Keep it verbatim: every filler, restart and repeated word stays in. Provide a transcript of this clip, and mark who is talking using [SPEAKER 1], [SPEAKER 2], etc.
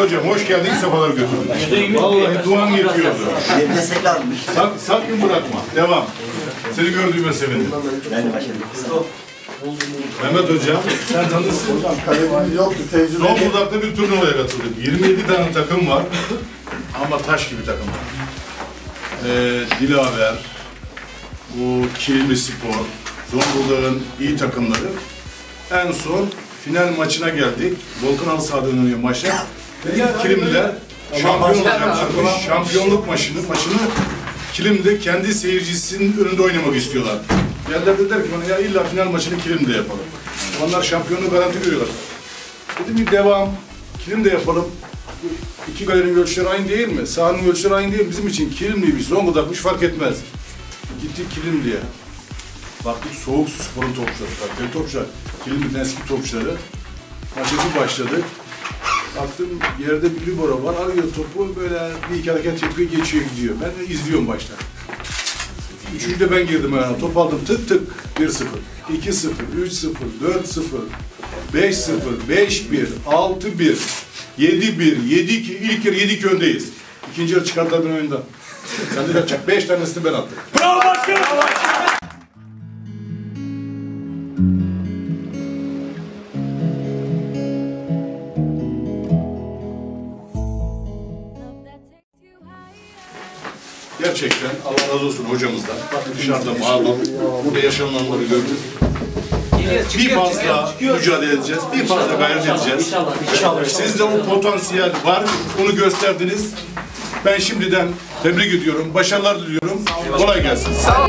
[SPEAKER 1] hocam hoş geldin, sefalar götürdün. Vallahi duan yetiyordu.
[SPEAKER 2] Destek almış.
[SPEAKER 1] Sak, sakın bırakma. Devam. Seni gördüğüme sevindim.
[SPEAKER 2] Ben de başladım.
[SPEAKER 1] Mehmet hocam, sen tanırsın.
[SPEAKER 3] Hocam kalemimiz yoktu, tecrübe.
[SPEAKER 1] Zonguldak'ta bir turnuvaya katıldık. yirmi yedi tane takım var. Ama taş gibi takımlar. Ee, Dilaver, bu Kilimi Spor, Zonguldak'ın iyi takımları. En son final maçına geldik. Volkan Alsa'da oynanıyor maçta. Kilimliler şampiyon olacaklarmış. Şampiyonluk maçını, maçını Kilim'de kendi seyircisinin önünde oynamak istiyorlar. Geldiler dediler ki bana ya illa final maçını Kilim'de yapalım. Onlar şampiyonluğu garanti görüyorlar. Dedim bir devam, Kilim'de yapalım. İki galerinin ölçüleri aynı değil mi? Sahanın ölçüleri aynı değil mi? Bizim için Kilimliymiş, Zonguldak'mış fark etmez. Gittik Kilimli'ye. Baktık soğuk su sporun topçuları, kaliteli topçular. Kilimli'nin eski topçuları. Maça bir başladık. Baktım yerde bir libero var, arıyor topu böyle bir iki hareket yapıyor, geçiyor gidiyor. Ben de izliyorum başta. Üçüncüde ben girdim yani. Top aldım tık tık bir sıfır, iki sıfır, üç sıfır, dört sıfır, beş sıfır, beş bir, altı bir, yedi bir, yedi iki, ilk yarı yedi iki öndeyiz. İkinci yarı çıkardılar beni oyundan. Sen de yapacak, beş tanesini ben attım.
[SPEAKER 4] Bravo başkanım!
[SPEAKER 1] Gerçekten Allah razı olsun hocamızdan. Bakın dışarıda mağdur, burada yaşananları gördük. Bir fazla mücadele edeceğiz, bir fazla gayret edeceğiz. Sizde o potansiyel var, onu gösterdiniz. Ben şimdiden tebrik ediyorum, başarılar diliyorum. Kolay gelsin.